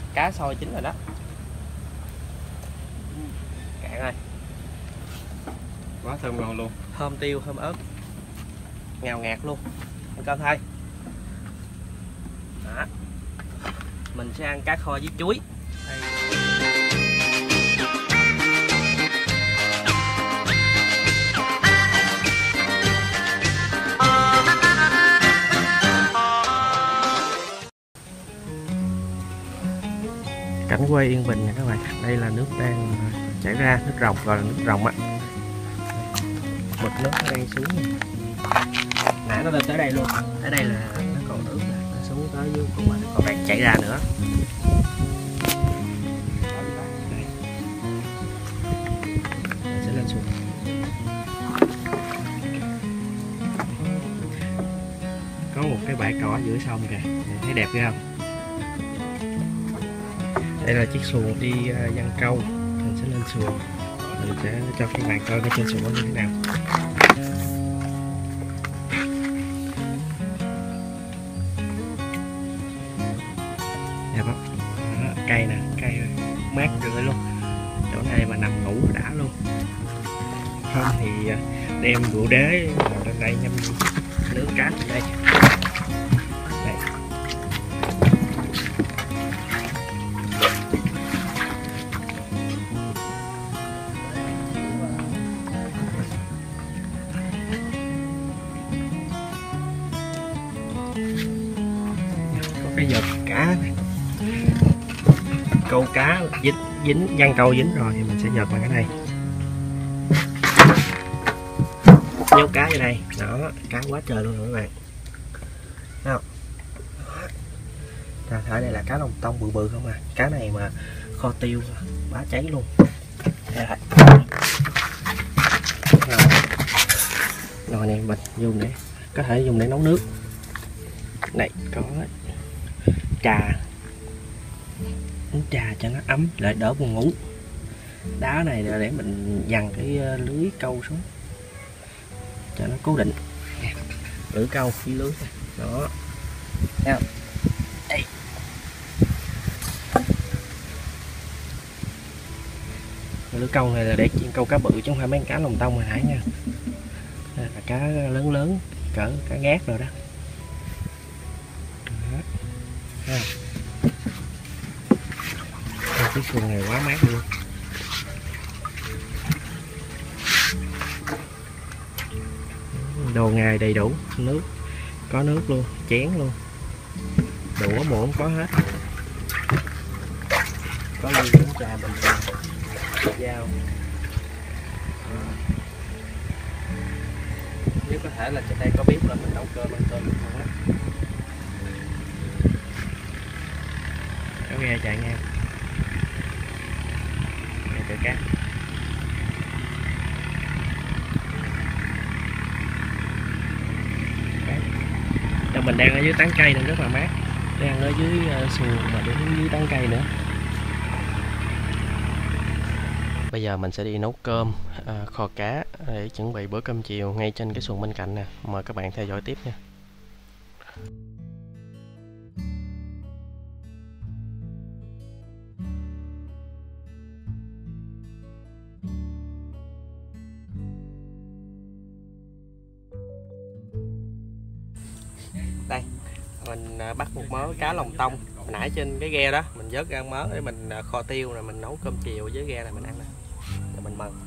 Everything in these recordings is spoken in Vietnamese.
Cá sôi chín rồi đó. Cạn ơi. Quá thơm ngon luôn. Thơm tiêu, thơm ớt, ngào ngạt luôn. Ăn cơm thôi. Đó. Mình sẽ ăn cá kho với chuối. Cảnh quay yên bình nè các bạn. Đây là nước đang chảy ra, nước ròng, gọi là nước ròng á. Mực nước nó đang xuống. Nãy nó lên tới đây luôn. Ở đây là nó còn nước, nó xuống tới dưới cũng còn đang chảy ra nữa. Mình sẽ lên xuống. Có một cái bãi cỏ giữa sông kìa, mình thấy đẹp ghê không? Đây là chiếc xuồng đi giăng câu. Mình sẽ lên xuồng. Mình sẽ cho các bạn coi cái trên xuồng nó như thế nào. Đẹp không? Đó, cây nè, cây mát rượi luôn. Chỗ này mà nằm ngủ đã luôn. Không thì đem rượu đế lên đây nhâm nướng cá trên đây. Đây. Có cái vợt cá này. Câu cá dính giăng câu dính rồi thì mình sẽ vợt bằng cái này. Nhốt cá vô đây, đó, cá quá trời luôn rồi các bạn. Thấy không? Ra thả đây là cá lồng tông bự bự không à. Cá này mà kho tiêu bá cháy luôn. Đây rồi. Nồi này mình dùng để có thể dùng để nấu nước. Này có trà, uống trà cho nó ấm lại đỡ buồn ngủ. Đá này là để mình dằn cái lưới câu xuống cho nó cố định. Lưỡi câu với lưới đó. Thấy không? Đây. Lưỡi câu này là để câu cá bự chứ không phải mấy cá lồng tông hồi nãy nha. Đây là cá lớn lớn cỡ cá ngát rồi đó. Cái xuồng này quá mát luôn. Đồ nghề đầy đủ, nước có nước luôn, chén luôn, đũa muỗng có hết, có ly uống trà bình thường, dao. Nếu có thể là trên đây có bếp là mình nấu cơm ăn cơm được không á. Có ghe chạy ngang, ghe chạy cát. Mình đang ở dưới tán cây nên rất là mát. Đang ở dưới xuồng mà đứng dưới tán cây nữa. Bây giờ mình sẽ đi nấu cơm kho cá để chuẩn bị bữa cơm chiều ngay trên cái xuồng bên cạnh nè. Mời các bạn theo dõi tiếp nha. Đây, mình bắt một mớ cá lồng tông hồi nãy trên cái ghe đó, mình vớt ra mớ để mình kho tiêu rồi mình nấu cơm chiều với ghe này mình ăn nè. Rồi mình mần.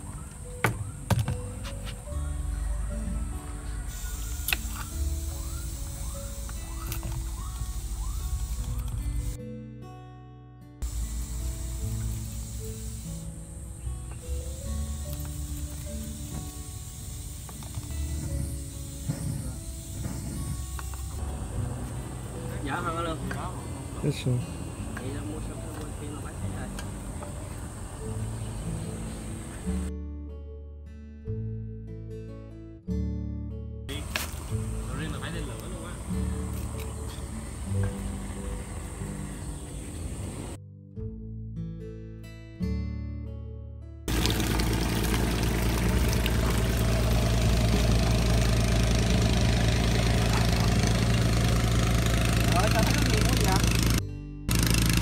Dạ hơn luôn. Cái xuồng.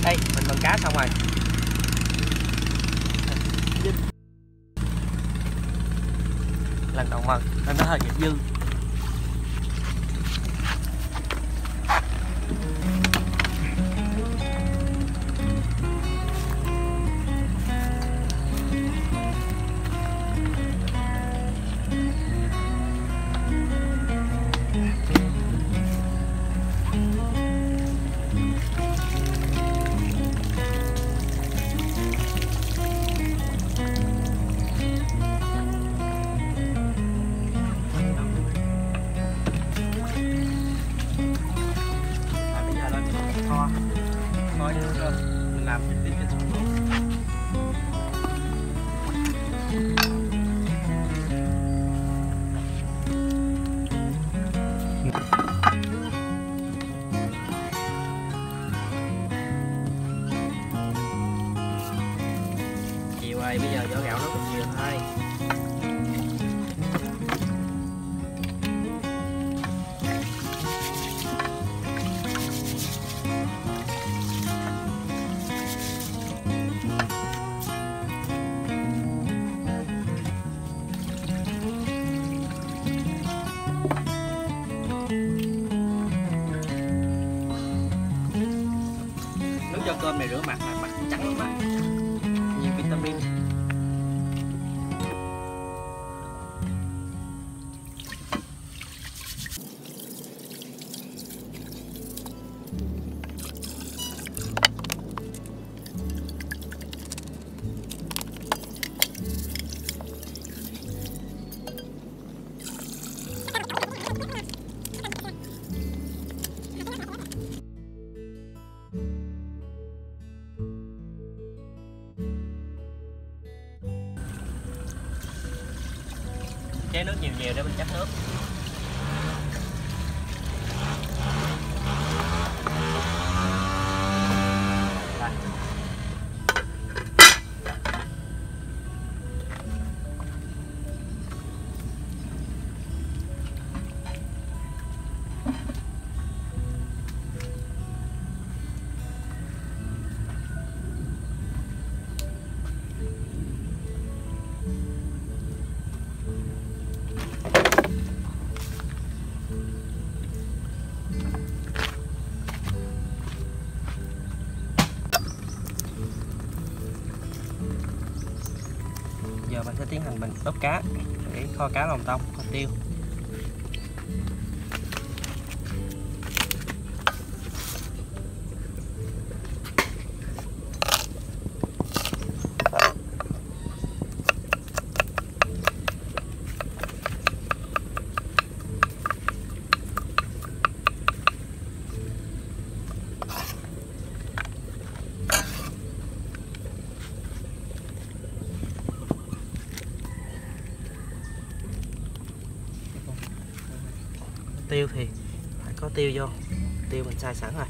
Đây mình bần cá xong rồi. Lần đầu mần nên nó hơi bị dư. Mình làm trực tiếp trên sông luôn. Chiều ơi, bây giờ vỏ gạo nó còn nhiều thôi. Nước cho cơm này rửa mặt là mặt trắng lắm á, nhiều vitamin. Chế nước nhiều nhiều để mình chắc nước. Giờ mình sẽ tiến hành mình ốp cá để kho cá lòng tông, kho tiêu. Tiêu thì phải có tiêu vô, tiêu mình xay sẵn rồi.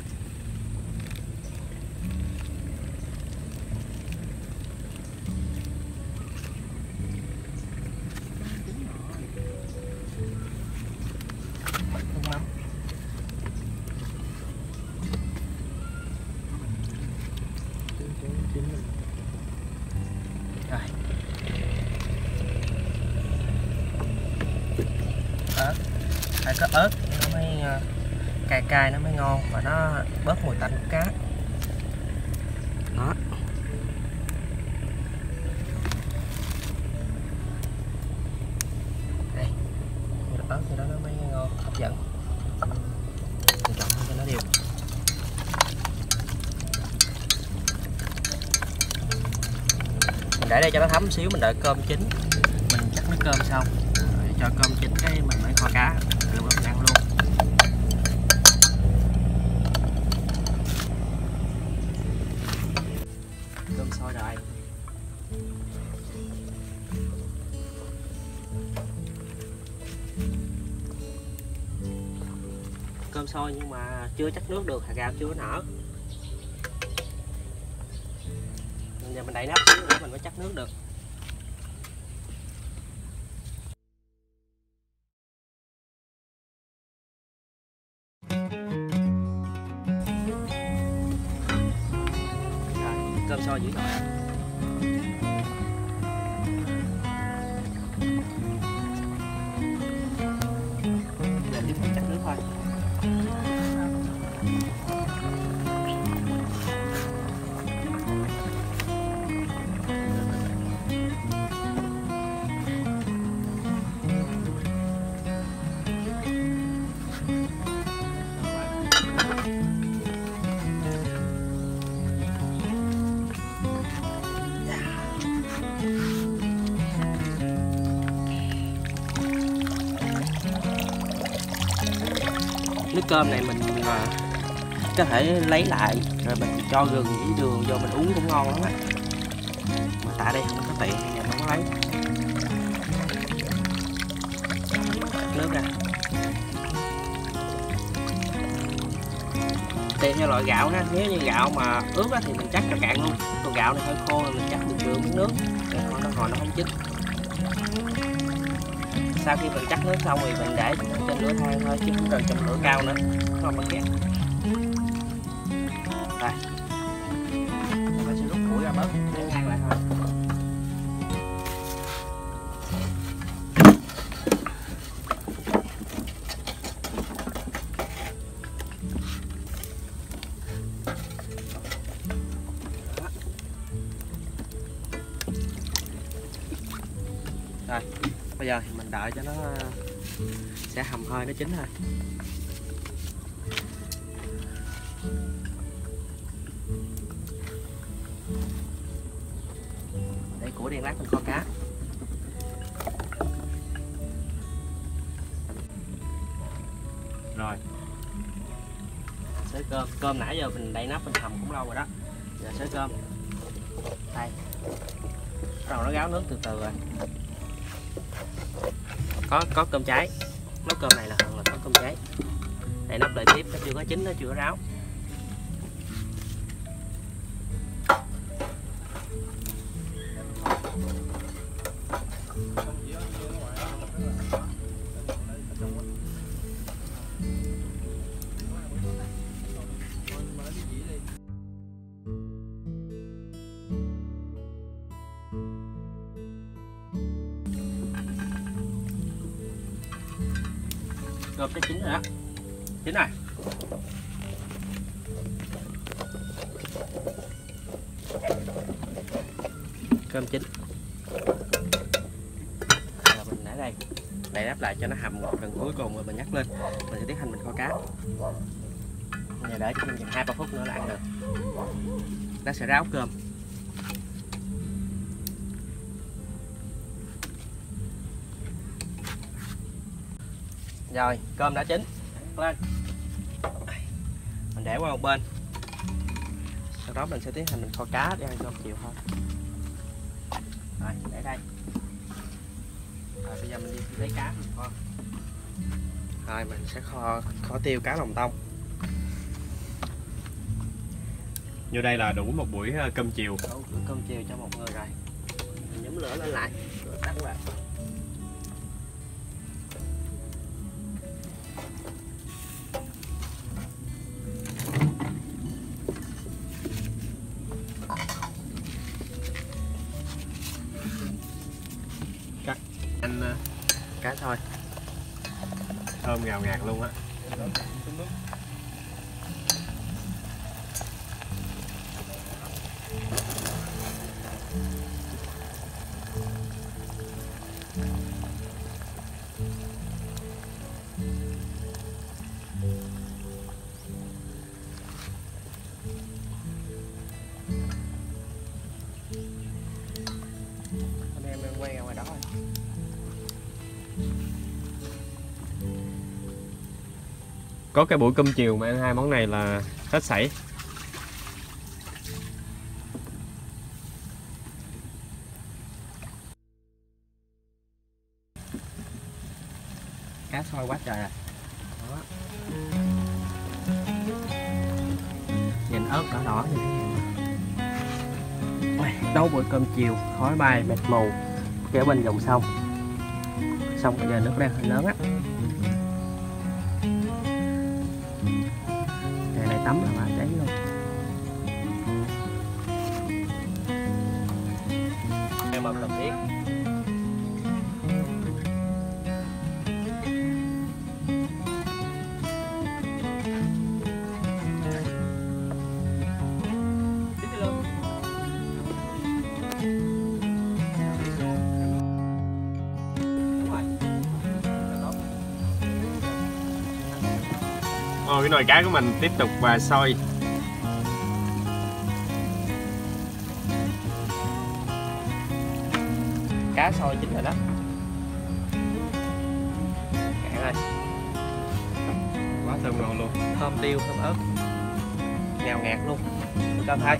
Ớt, phải có ớt nó mới cay cay, nó mới ngon và nó bớt mùi tanh của cá. Đó. Đây, ớt thì đó nó mới ngon, hấp dẫn. Mình trộn cho nó đều. Mình để đây cho nó thấm xíu, mình đợi cơm chín, mình chắc nước cơm xong rồi cho cơm chín cái mình mới kho cá, lúc đó mình ăn luôn. Cơm sôi rồi. Cơm sôi nhưng mà chưa chắc nước được, hạt gạo chưa nở. Giờ mình đậy nắp xíu nữa mình mới chắc nước được. cơm sôi dữ rồi. Giờ tiếp tục chắc nước thôi. Nước cơm này mình có thể lấy lại rồi mình cho gừng với đường vô mình uống cũng ngon lắm á, mà tại đây không có tiện nên không có lấy. Nước ra tùy theo loại gạo ha, nếu như gạo mà ướt á thì mình chắc cho cạn luôn, còn gạo này hơi khô thì mình chắc một lượng miếng nước để nó hồi nó không chín. Sau khi mình cắt nước xong thì mình để trên lửa than thôi chứ không cần trong lửa cao nữa, không mất ghét. Rồi mình sẽ rút củi ra bớt để than lại thôi. Rồi bây giờ thì mình đợi cho nó sẽ hầm hơi nó chín thôi. Để củi đen lát mình kho cá. Rồi xới cơm. Cơm nãy giờ mình đậy nắp mình hầm cũng lâu rồi đó. Giờ xới cơm. Đây. Bắt đầu nó ráo nước từ từ rồi. Có cơm cháy. Nấu cơm này là hơn là có cơm cháy. Đậy nắp lại tiếp, nó chưa có chín, nó chưa có ráo. Cơm đã chín rồi đó. Chín rồi. Cơm chín. Rồi mình để đây. Đậy đắp lại cho nó hầm một lần cuối cùng rồi mình nhắc lên. Mình sẽ tiến hành mình kho cá. Giờ để cho mình chừng 2-3 phút nữa là ăn được. Nó sẽ ráo cơm. Rồi, cơm đã chín. Lên. Mình để qua một bên. Sau đó mình sẽ tiến hành mình kho cá để ăn cơm chiều thôi. Rồi, để đây. Rồi bây giờ mình đi lấy cá mình kho. Rồi mình sẽ kho tiêu cá lòng tông. Như đây là đủ một buổi cơm chiều. Đủ cơm chiều cho một người rồi. Mình nhúng lửa lên lại, rồi tắt lại. Cắt anh Cá thôi. thơm ngào ngạt luôn á. Anh em quay ra ngoài đó rồi. Có cái buổi cơm chiều mà ăn hai món này là hết sảy. Cá sôi quá trời rồi. Đó. Nhìn ớt đỏ đỏ như thế này. Nấu bữa cơm chiều, khói bay mịt mù kế bên dòng sông. Sông bây giờ nước đang hơi lớn á. Ngày này tắm là má cháy luôn. cái nồi cá của mình tiếp tục và sôi. Cá sôi chín rồi đó. Cạn rồi. Quá thơm ngon luôn. Thơm tiêu, thơm ớt. Ngào ngạt luôn. Cho thay.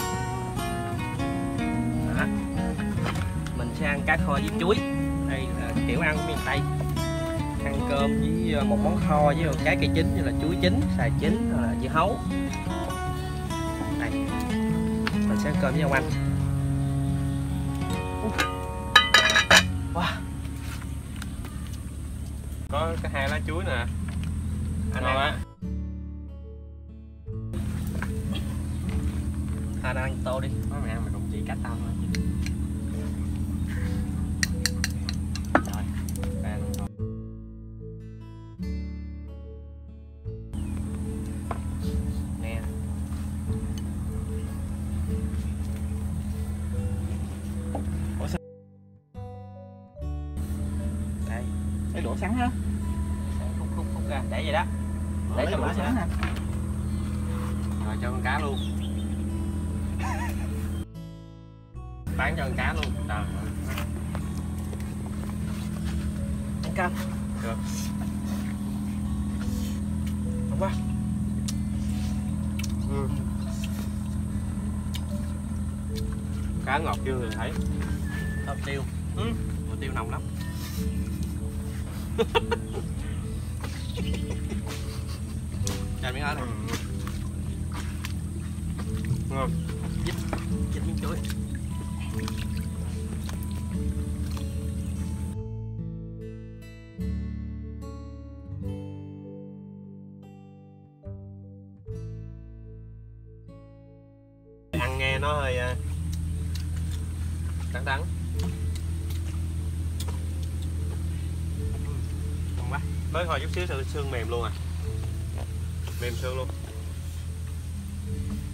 Đó. Mình sẽ ăn cá kho với chuối. Đây là kiểu ăn của miền Tây. Ăn cơm với một món kho với một cái cây chín như là chuối chín, xoài chín hoặc là dưa hấu. Đây. Mình sẽ ăn cơm với ông anh. Wow. Có cái 2 lá chuối nè. Anh Ngon ăn. á. Anh ăn tô đi. Nói mày ăn mày cũng chỉ cách tao thôi. Rồi, ăn thôi. Nè. Ủa sao? Đây. Để đổ sẵn ha. Khúc ra, để vậy đó. Để cho đổ nó sẵn nè. Rồi cho con cá luôn. Bán cho con cá luôn. Trời ơi. Ăn cơm. Được. Ngon quá. Cá ngọt chưa thì thấy. Thơm tiêu. Mùi tiêu nồng lắm. Cho miếng ớt này. Ngon. Chích miếng chuối. Ăn nghe nó hơi đắng đắng. Ngon quá. Mới hồi chút xíu xương mềm luôn à. Mềm xương luôn.